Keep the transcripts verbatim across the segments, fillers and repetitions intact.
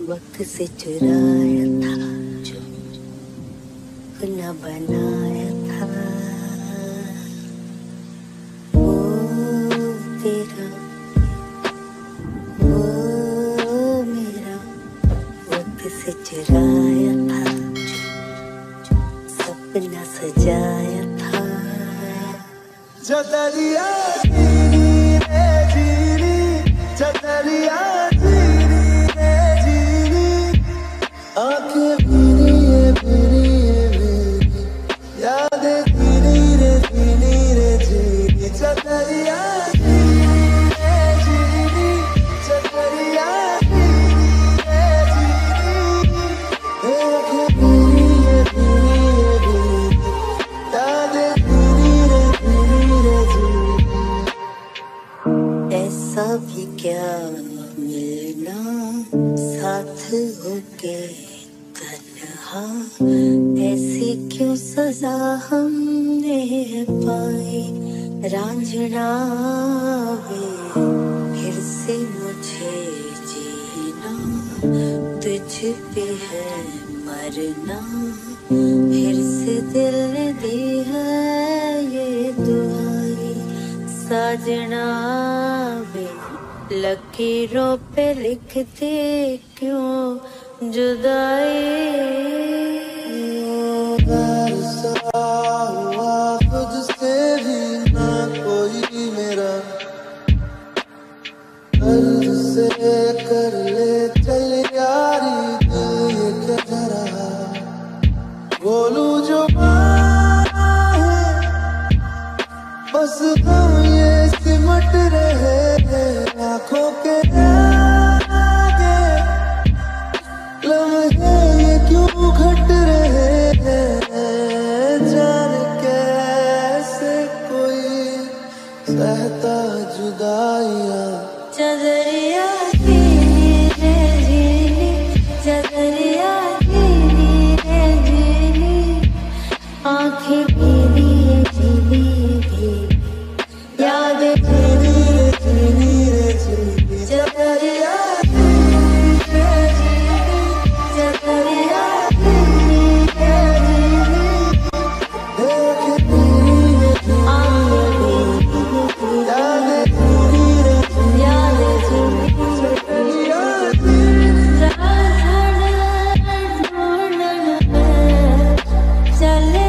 वक्त से चुराया था जो न बनाया था, वो तेरा वो मेरा वक्त से चुराया था जो सपना सजाया था। चदरिया जीनी रे जीनी, चदरिया जीनी रे जीनी, आंखें भीनी है भीनी है मेरी, यादें भीनी रे भीनी रे जीनी, चदरिया जीनी रे जीनी, चदरिया जीनी रे जीनी, आंखें भीनी है भीनी है मेरी, यादें भीनी रे भीनी रे जीनी। ऐसा भी क्या मिलना साथ होके तन्हा, ऐसी क्यों सजा हमने पाई। रांझना वे फिर से मुझे जीना, तुझ पे है मरना, फिर से दिल ने दी है ये दुआई। साजना वे लकीरों पे लिखते क्यों जुदाई। बरसा हुआ खुद से भी ना कोई मेरा, दर्द से कर ले चल यारी दिल ये कह रहा। बोलूं जो है बस हम ये सिमट रहे हैं आँखों के आगे, लम्हे ये क्यों घट रहे हैं। जान कैसे कोई सहता जुदाइयाँ। चदरिया जीनी रे जीनी, चदरिया जीनी रे जीनी, आंखें भीनी है भीनी भीनी, यादें भीनी रे भीनी रे भीनी। चदरिया जीनी रे जीनी, चदरिया जीनी रे जीनी, आंखें भीनी रे भीनी, आंखें भीनी भीनी, यादें भीनी रे भीनी, यादें भीनी चदरिया जीनी। रात ढूंढन में चले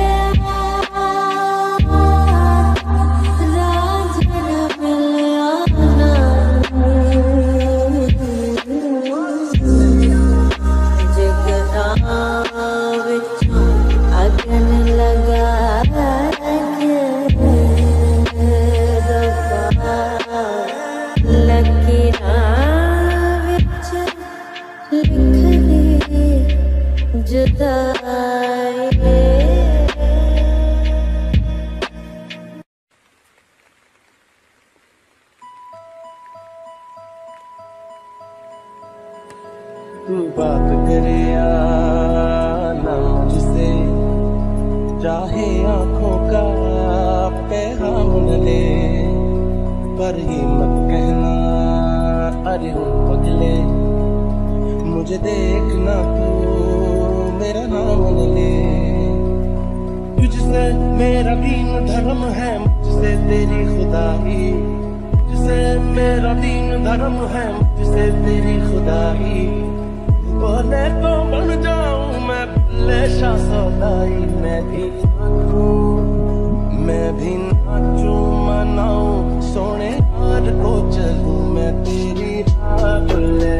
बात करे या ना मुझसे, चाहे आंखों का पैगाम न ले, पर ही मत कहना अरे हो पगले, मुझे देखना तू मेरा नाम न ले। तुझसे मेरा दीन धर्म है, मुझसे तेरी खुदाई, तुझसे मेरा दीन धर्म है, मुझसे तेरी खुदाई। बोले तो बन जाऊं मैं भले शाह सौदाई, मैं भी नाचूं मैं भी नाचूं मनाऊं सोने यार को चलूं मैं तेरी राह भुले।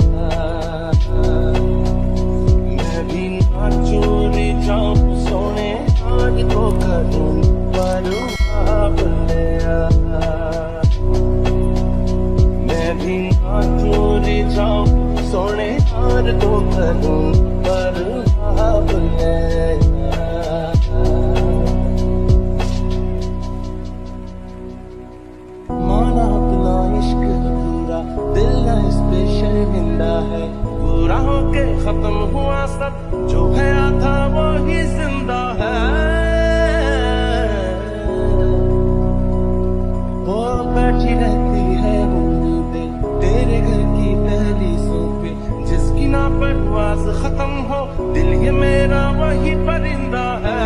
मैं भी नाचूं रे जाऊं सोने यार को करूं परवाह भुले। मैं भी नाचूं रे जाऊं सोने यार को करूं परवाह भुले। माना अपना इश्क पूरा, दिल ना इस पे शर्मिंदा है, पूरा होके खत्म हुआ सब, जो गया था वो ही जिंदा है। वो बैठी रहती है उम्मीदें तेरे घर की दहलीज़ों पे, जिसकी ना परवाज खत्म हो, दिल ये मेरा वही परिंदा है।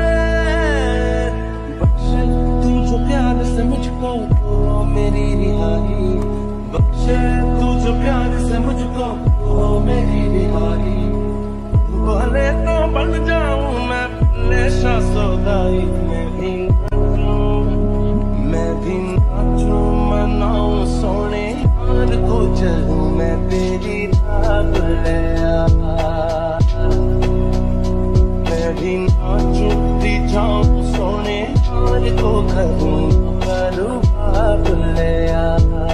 बख्शे तू जो प्यार से मुझको तो मेरी रिहाई, बख्शे तू जो प्यार से मुझको तो मेरी रिहाई। बोले तो बन जाऊं मैं लेशा सौदाई, मैं भी नाचूं मैं भी नाचूं मनाऊं सोने यार को चलूं मैं तेरी राह बुलाया। मैं भी नाचूं दी जाऊं सोने यार को करूं करूं बुलाया।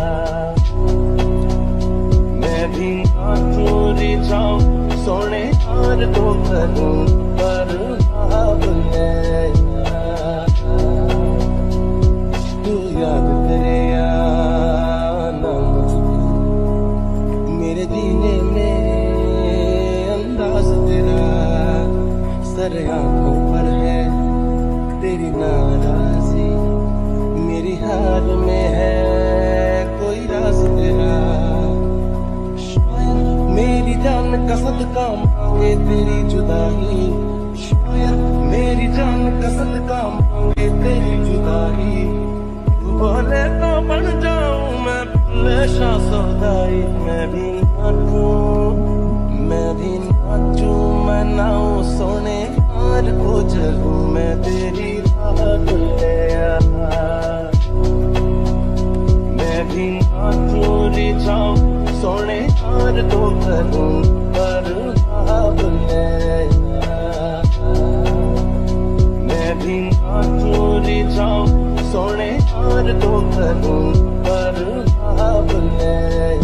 मैं भी नाचूं दी जाऊं सोने यार को करूं करूं बुलाया। तू याद करे या ना मुझको, मेरे जीने में अंदाज तेरा सर आंखों पर है तेरी नाराजी, मेरी हाल में है कोई राज तेरा। शायद मेरी जान का सदका मांगे तेरी जुदाई, शायद मेरी जान का सदका मांगे तेरी जुदाई। बोले तो बन जाऊं मैं लेशा सौदाई, मैं भी नाचूं मैं भी नाचूं मनाऊं सोने यार को चलूं मैं तेरी राह बुलाया। मैं भी नाचूं रिझाऊं सोने यार को करूं करूं बुलाया। मैं भी नाचूं रिझाऊं सोने यार को करूं करूं बुलाया।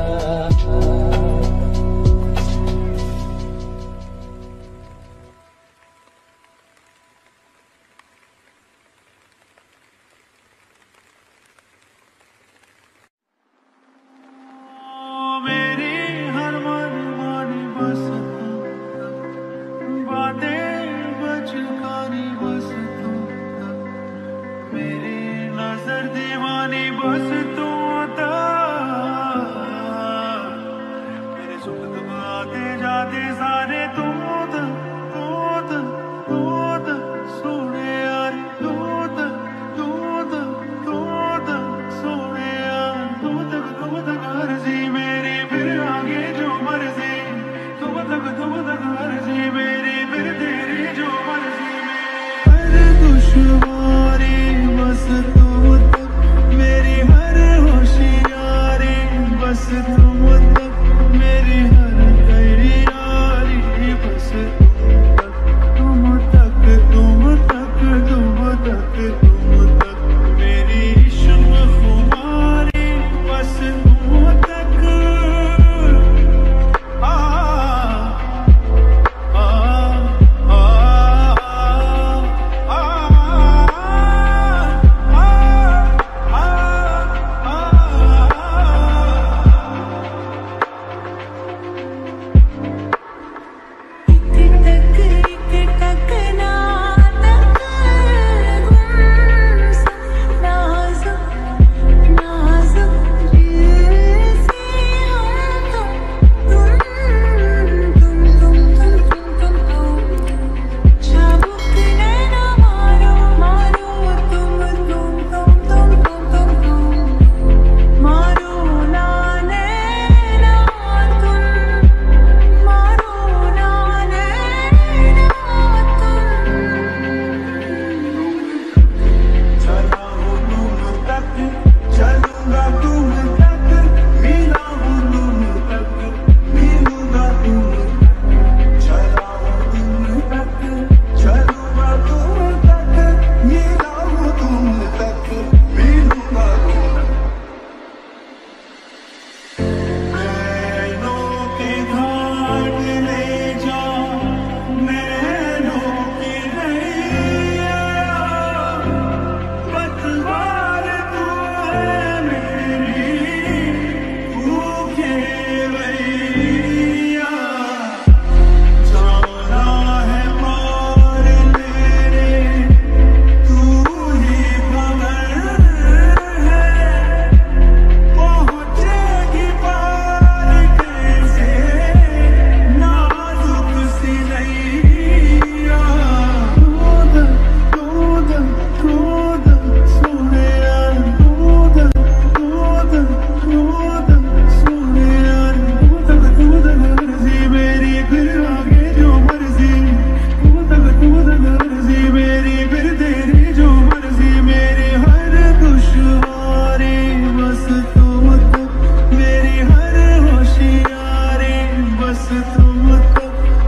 मेरी हर मन मानी बस बातें बचकानी बस तू, मेरी नजर दीवानी बस तू था। मेरे सुख दुख आते जाते सारे तू था, तू था, तू था, सोने यार तू था, तू था, तू था, सोने यार तू तक तू तक अर्जी मेरी फिर आगे जो मर्जी, तुम तक तुम तक अर्जी मेरी फिर तेरी जो मर्जी। हर दुश्वारी बस तुम तक, मेरी हर होशियारी बस तुम तक, मेरी हर तैयारी बस तुम तक, तुम तक तुम तक तुम तक, मेरी इश्क खुमारी बस तुम तक। आ आ आ आ आ आ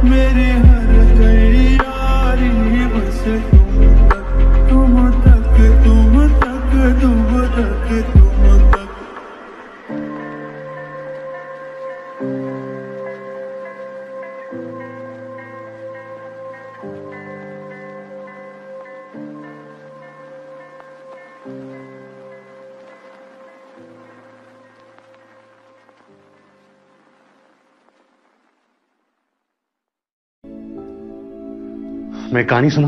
मेरी हर गई यारी बस तुम तक तुम तक तुम तक तुम तक। मैं कहानी सुनाऊं?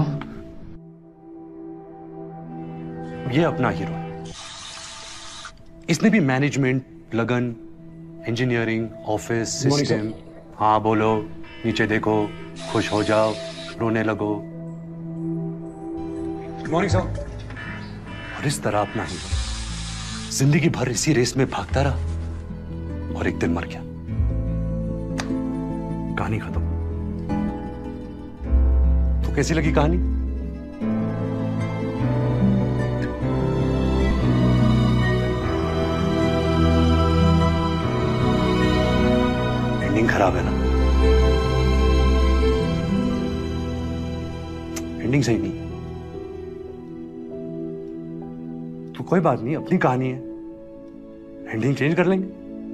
ये अपना हीरो है। इसने भी मैनेजमेंट, लगन, इंजीनियरिंग, ऑफिस, सिस्टम। हाँ बोलो, नीचे देखो, खुश हो जाओ, रोने लगो। Morning sir. और इस तरह अपना हीरो जिंदगी भर इसी रेस में भागता रहा और एक दिन मर गया। कहानी खत्म। तो कैसी लगी कहानी? एंडिंग खराब है ना? एंडिंग सही नहीं। तो कोई बात नहीं, अपनी कहानी है, एंडिंग चेंज कर लेंगे।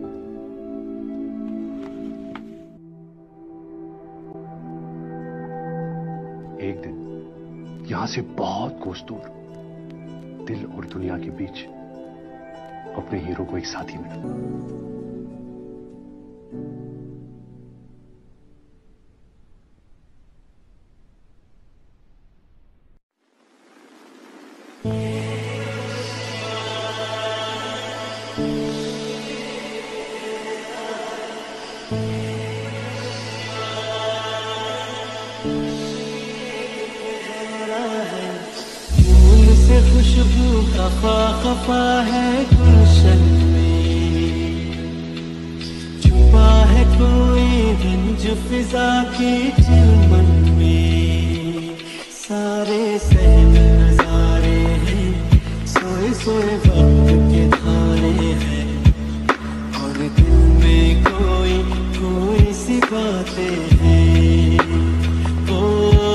एक दिन यहां से बहुत कोस दूर दिल और दुनिया के बीच अपने हीरो को एक साथी मिला। खुशबू खफा खफा है गुलशन में, छुपा है कोई गंज फिजा के चिलमन में। सारे सहन नजारे हैं, सोए सोए वक्त के धारे हैं, और दिल में कोई कोई सी बातें हैं। ओ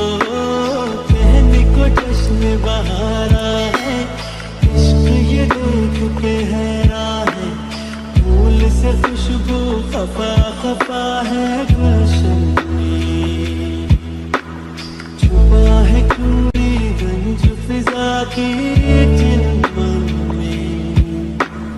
कहने को जश्न बहारा है, इश्क ये देख के हैरान है। फूल से खुशबू खफा खफा है गुलशन में, छुपा है कोई गंज फिजा के चिलमन में।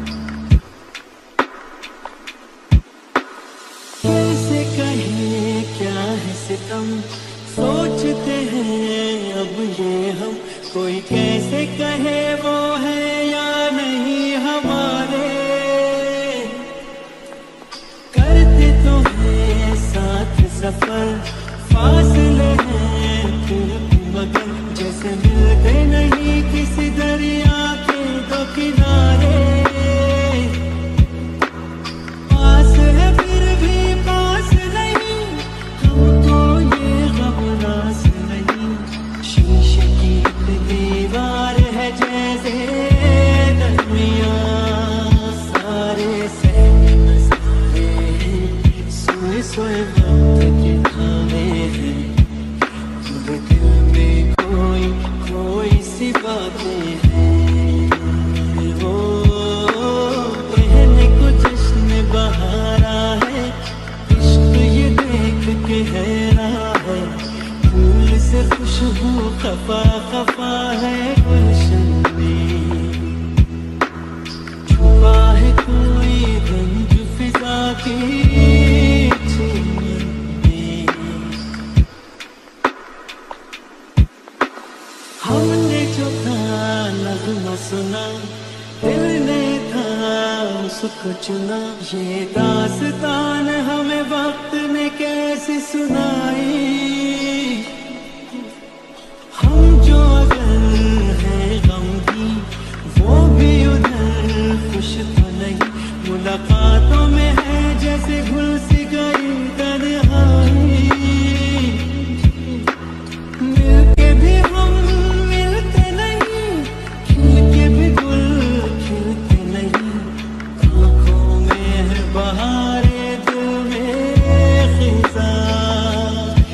कैसे कहें क्या है सितम, सोचते हैं अब ये हम। कोई कैसे कहे वो है या नहीं हमारे, करते तो हैं साथ सफर, फासले हैं फिर भी मगर, जैसे मिलते नहीं किसी दरिया के दो किनारे। पास है फिर भी पास नहीं, हमको ये गम रास नहीं। शीशे की दीवार है जैसे दरमिया, सारे सहन सारे हैं, सोए सोए वक्त के थामे हैं। दिल में कोई कोई सी बातें हैं, वो कहने को जश्न बहारा है, इश्क ये देख के हैरान है। फूल से खुशबू खफा खफा है गुलशन में, छुपा है कोई गंज फिजा के चिलमन में। हमने जो था नगमा सुना, दिल ने था उसको चुना। ये दास्तान हमें वक्त ने कैसे सुनाई, हम जो अगर है गमगी वो भी उधर खुश तो नहीं। मुलाकातों में है जैसे घुल सी गई तन्हाई, मिलके भी हम मिलते नहीं, खिल के भी गुल खिलते नहीं। आँखों में है बहारे, दिल में खिज़ां,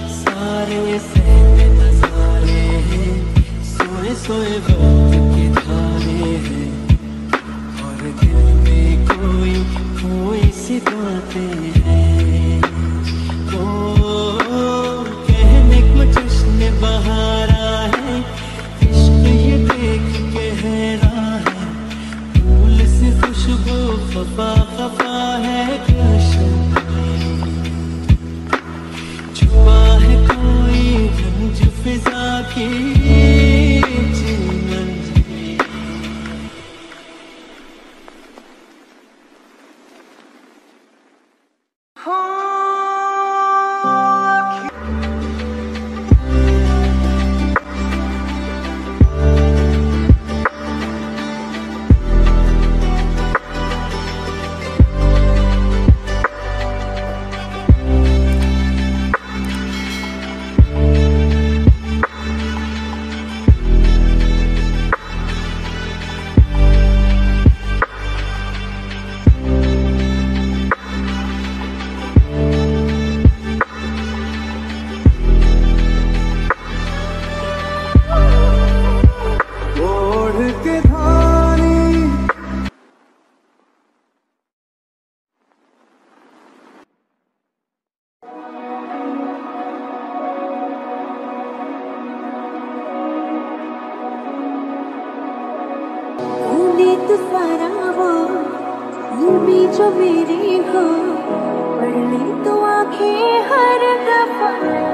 सारा वो दिल में जो मेरे हो, पढ़ ले तो आंखें हर दफा,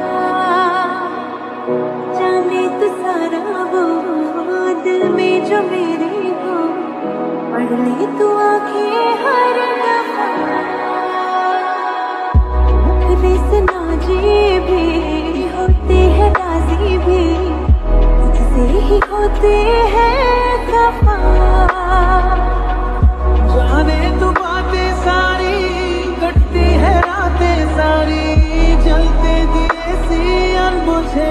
जाने तो सारा वो दिल में जो मेरे हो, पढ़ ले तो आंखें हर दफा। मुखरे से नाजे भी होते हैं राजी भी, तुझसे ही होते हैं खफा। जाने तू बातें सारी, कटती है रातें सारी, जलते दिए सी अनबुझे,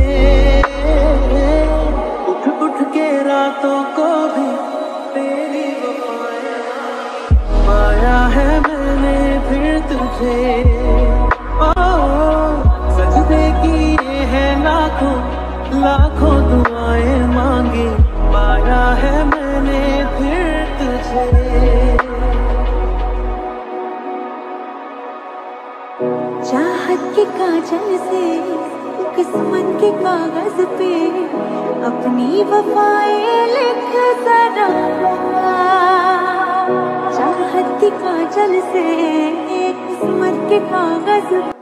उठ उठ के रातों को भी तेरी वफाएं पाया है मैंने फिर तुझे। ओ सजदे किए हैं लाखों लाखों दुआएं मांगी, पाया है मैंने फिर तुझे। चाहत के काजल से किस्मत के कागज पे अपनी वफाएं लिख जरा, चाहत के काजल से किस्मत के कागज